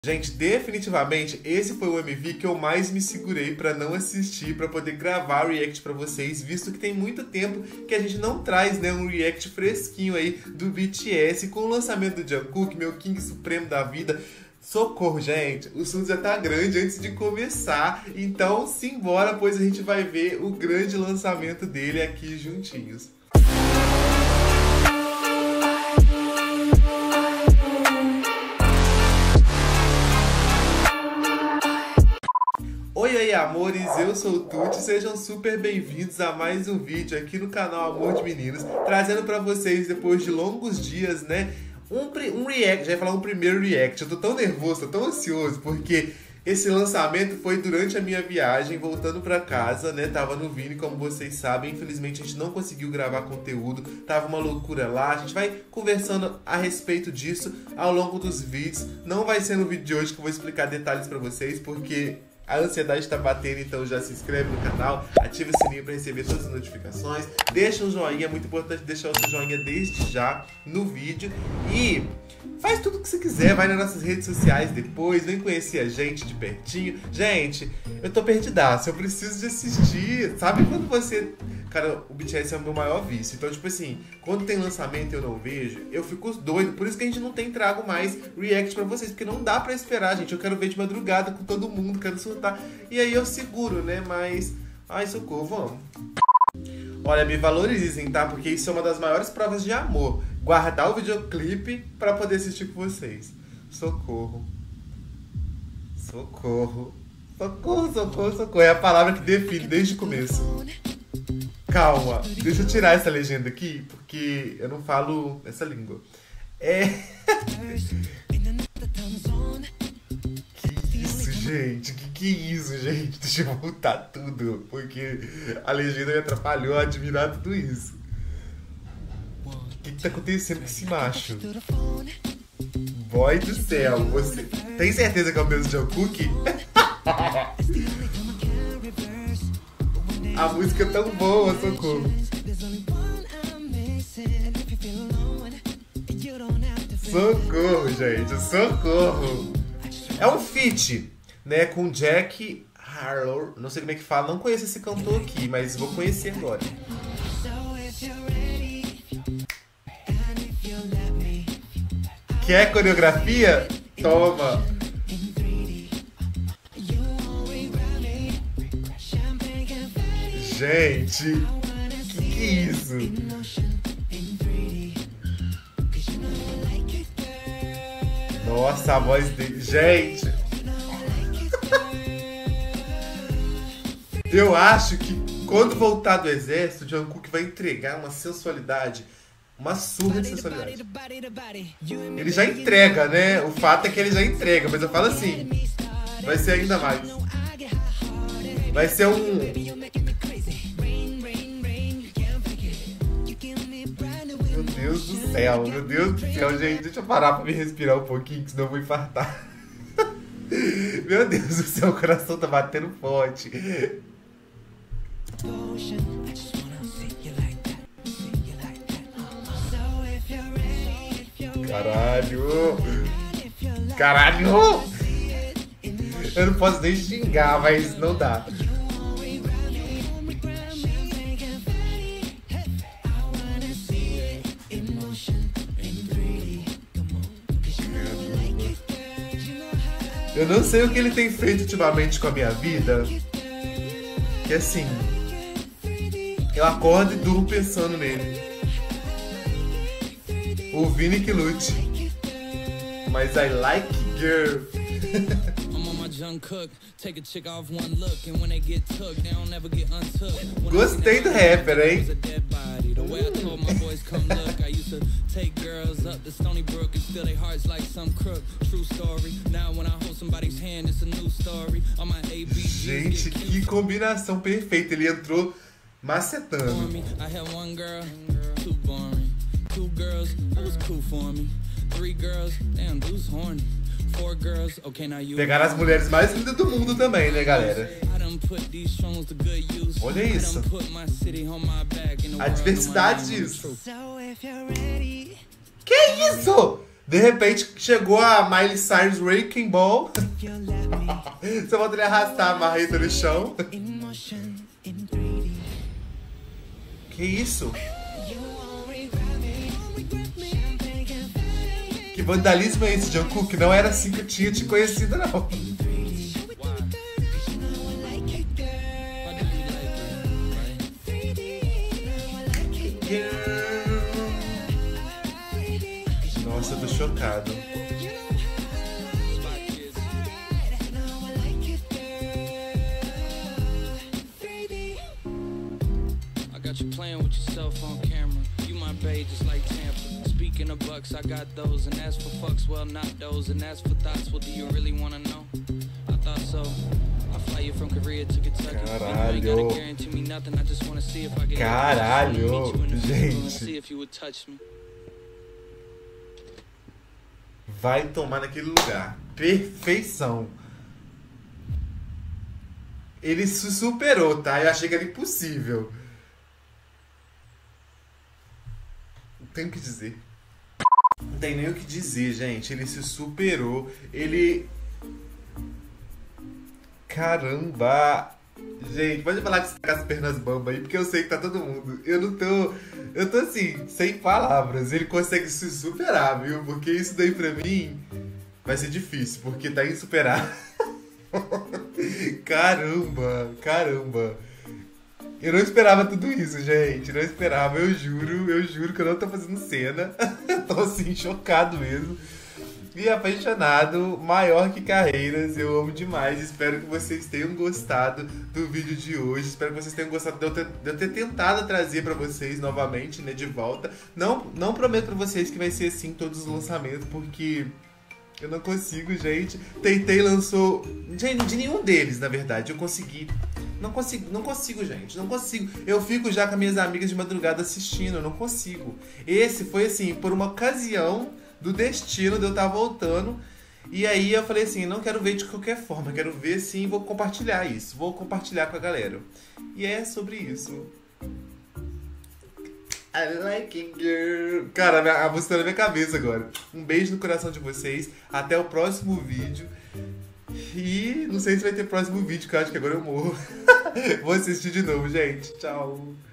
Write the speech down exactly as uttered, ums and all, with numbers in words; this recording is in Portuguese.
Gente, definitivamente esse foi o M V que eu mais me segurei pra não assistir, pra poder gravar react pra vocês, visto que tem muito tempo que a gente não traz, né, um react fresquinho aí do B T S, com o lançamento do Jungkook, meu King Supremo da vida. Socorro, gente, o Sundo já tá grande antes de começar, então simbora, pois a gente vai ver o grande lançamento dele aqui juntinhos. Oi, oi, amores, eu sou o Tuti, sejam super bem-vindos a mais um vídeo aqui no canal Amor de Meninos, trazendo pra vocês, depois de longos dias, né, um, um react, já ia falar um primeiro react. Eu tô tão nervoso, tô tão ansioso, porque esse lançamento foi durante a minha viagem, voltando pra casa, né, tava no Vini, como vocês sabem, infelizmente a gente não conseguiu gravar conteúdo, tava uma loucura lá, a gente vai conversando a respeito disso ao longo dos vídeos, não vai ser no vídeo de hoje que eu vou explicar detalhes pra vocês, porque a ansiedade tá batendo, então já se inscreve no canal, ativa o sininho para receber todas as notificações, deixa um joinha, é muito importante deixar o seu joinha desde já no vídeo e faz tudo o que você quiser, vai nas nossas redes sociais depois, vem conhecer a gente de pertinho. Gente, eu tô perdidaço, eu preciso de assistir, sabe quando você... Cara, o B T S é o meu maior vício, então tipo assim, quando tem lançamento e eu não vejo, eu fico doido, por isso que a gente não tem trago mais react pra vocês, porque não dá pra esperar, gente, eu quero ver de madrugada com todo mundo, quero surtar, e aí eu seguro, né, mas... Ai, socorro, vamos. Olha, me valorizem, tá, porque isso é uma das maiores provas de amor, guardar o videoclipe pra poder assistir com vocês. Socorro. Socorro. Socorro, socorro, socorro, é a palavra que define desde o começo. Calma, deixa eu tirar essa legenda aqui, porque eu não falo essa língua. É... Que isso, gente? Que que é isso, gente? Deixa eu voltar tudo, porque a legenda me atrapalhou a admirar tudo isso. O que que tá acontecendo com esse macho? Boy do céu, você... Tem certeza que é o mesmo Jungkook? A música é tão boa, socorro. Socorro, gente, socorro. É um feat, né, com Jack Harlow. Não sei como é que fala, não conheço esse cantor aqui, mas vou conhecer agora. Quer coreografia? Toma. Gente, que que é isso? Nossa, a voz dele... Gente! Eu acho que quando voltar do exército, o Jungkook vai entregar uma sensualidade, uma surra de sensualidade. Ele já entrega, né? O fato é que ele já entrega, mas eu falo assim, vai ser ainda mais. Vai ser um... Meu Deus do céu, meu Deus do céu, gente. Deixa eu parar pra me respirar um pouquinho, que senão eu vou infartar. Meu Deus do céu, o coração tá batendo forte. Caralho! Caralho! Eu não posso nem xingar, mas não dá. Eu não sei o que ele tem feito ultimamente com a minha vida, que assim, eu acordo e durmo pensando nele. O Vini que lute. Mas I like girl. Gostei do rapper, hein? Gente, que combinação perfeita. Ele entrou macetando. Pegaram as mulheres mais lindas do mundo também, né, galera? Olha isso. A diversidade disso. Que isso? De repente chegou a Miley Cyrus Wrecking Ball. Só falta ele arrastar a marreta no chão. Que isso? Que vandalismo é esse, Jungkook? Não era assim que eu tinha te conhecido, não. Nossa, eu tô chocado. You playing with yourself on camera. You my babe just like Tampa. Speaking of bucks, I got those. And as for fucks, well, not those. And as for thoughts, well, do you really wanna know? I thought so. I fly you from Korea to Kentucky. Caralho. You ain't gotta guarantee me nothing. I just wanna see if I get Caralho, gente. See if you would touch me. Vai tomar naquele lugar. Perfeição. Ele se superou, tá? Eu achei que era impossível. Não tenho o que dizer. Não tem nem o que dizer, gente. Ele se superou. Ele... Caramba! Gente, pode falar que você tá com as pernas bambas aí, porque eu sei que tá todo mundo. Eu não tô... Eu tô assim, sem palavras. Ele consegue se superar, viu? Porque isso daí pra mim vai ser difícil, porque tá insuperável. Caramba, caramba. Eu não esperava tudo isso, gente. Não esperava, eu juro, eu juro que eu não tô fazendo cena. Eu tô assim, chocado mesmo. E apaixonado, maior que carreiras. Eu amo demais. Espero que vocês tenham gostado do vídeo de hoje. Espero que vocês tenham gostado de eu ter, de eu ter tentado trazer pra vocês novamente, né, de volta. Não, não prometo pra vocês que vai ser assim todos os lançamentos, porque... eu não consigo, gente. Tentei, lançou... Gente, de nenhum deles, na verdade. Eu consegui. Não consigo, não consigo, gente. Não consigo. Eu fico já com minhas amigas de madrugada assistindo. Eu não consigo. Esse foi, assim, por uma ocasião do destino de eu estar voltando. E aí eu falei assim, não quero ver de qualquer forma. Quero ver, sim, e vou compartilhar isso. Vou compartilhar com a galera. E é sobre isso. I like it, girl. Cara, a música tá na minha cabeça agora. Um beijo no coração de vocês. Até o próximo vídeo. E não sei se vai ter próximo vídeo, que eu acho que agora eu morro. Vou assistir de novo, gente. Tchau.